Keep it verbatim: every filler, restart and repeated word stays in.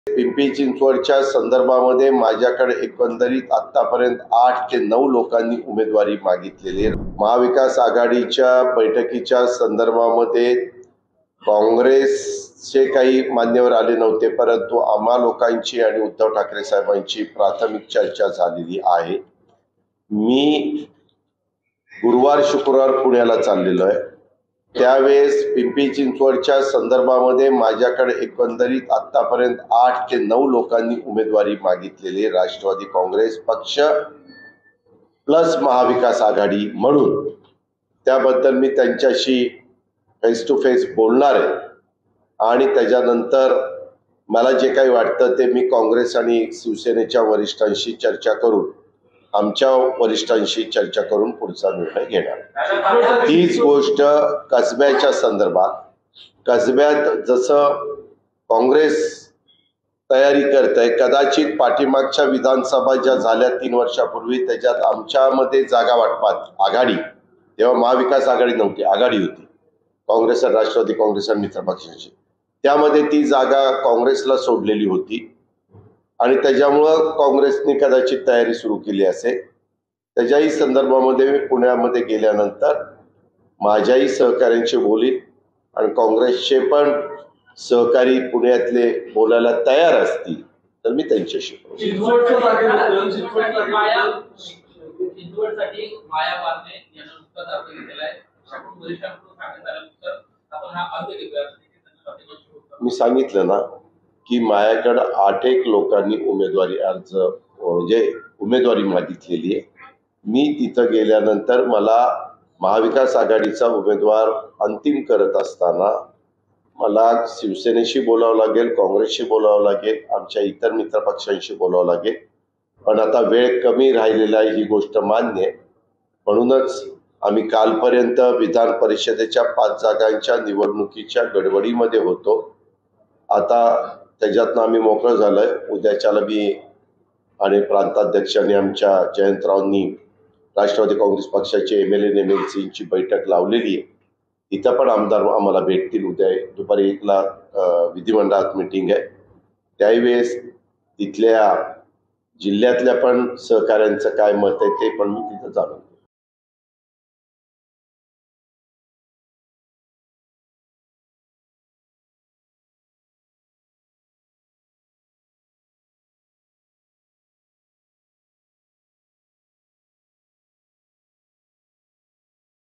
पिंपरी चिंचवडच्या संदर्भामध्ये माझ्याकडे एकंदरीत आतापर्यंत आठ ते नऊ लोकांनी उमेदवारी मागितलेली आहे। महाविकास आघाडीच्या बैठकीच्या संदर्भामध्ये काँग्रेसचे काही मान्यवर आले नव्हते, परंतु आम्हा लोकांची आणि उद्धव ठाकरे साहेबांची प्राथमिक चर्चा झालेली आहे। मी गुरुवार शुक्रवार पुण्याला चाललेलो आहे। त्यावेळेस पिंपरी चिंचवडच्या संदर्भामध्ये माझ्याकडे एकंदरीत आतापर्यंत आठ ते नऊ लोकांनी उमेदवारी मागितलेली आहे। राष्ट्रवादी काँग्रेस पक्ष प्लस महाविकास आघाडी म्हणून त्याबद्दल मी त्यांच्याशी फेस टू फेस बोलणार आहे आणि त्याच्यानंतर मला जे काही वाटतं ते मी काँग्रेस आणि शिवसेनेच्या वरिष्ठांशी चर्चा करून आमच्या वरिष्ठांशी चर्चा करून पुढचा निर्णय घेणार। तीच गोष्ट कसब्याच्या संदर्भात, कसब्यात जसं काँग्रेस तयारी करत आहे, कदाचित पाठीमागच्या विधानसभा ज्या झाल्या तीन वर्षापूर्वी त्याच्यात आमच्यामध्ये जागा वाटपात आघाडी, तेव्हा महाविकास आघाडी नव्हती, आघाडी होती काँग्रेस आणि राष्ट्रवादी काँग्रेस आणि मित्रपक्षांची, त्यामध्ये ती जागा काँग्रेसला सोडलेली होती आणि त्याच्यामुळं काँग्रेसने कदाचित तयारी सुरू केली असेल। त्याच्याही संदर्भामध्ये मी पुण्यामध्ये गेल्यानंतर माझ्याही सहकाऱ्यांशी बोलीन आणि काँग्रेसचे पण सहकारी पुण्यातले बोलायला तयार असतील तर मी त्यांच्याशी मी सांगितलं ना की माझ्याकडे आठ एक लोकांनी उमेदवारी अर्ज म्हणजे उमेदवारी मागितलेली आहे। मी तिथं गेल्यानंतर मला महाविकास आघाडीचा उमेदवार अंतिम करत असताना मला शिवसेनेशी बोलावं लागेल, काँग्रेसशी बोलावं लागेल, आमच्या इतर मित्रपक्षांशी बोलावं लागेल, पण आता वेळ कमी राहिलेला आहे ही गोष्ट मान्य आहे। म्हणूनच आम्ही कालपर्यंत विधान परिषदेच्या पाच जागांच्या निवडणुकीच्या गडबडीमध्ये होतो। आता त्याच्यातनं आम्ही मोकळं झालोय। उद्याच्याला मी आणि प्रांताध्यक्षांनी आमच्या जयंतरावांनी राष्ट्रवादी काँग्रेस पक्षाचे एम एल एन एम एल सीची बैठक लावलेली आहे, तिथं पण आमदार आम्हाला भेटतील। उद्या दुपारी एकला विधिमंडळात मीटिंग आहे, त्यावेळेस तिथल्या जिल्ह्यातल्या पण सहकाऱ्यांचं काय मत आहे ते पण मी तिथं जाणून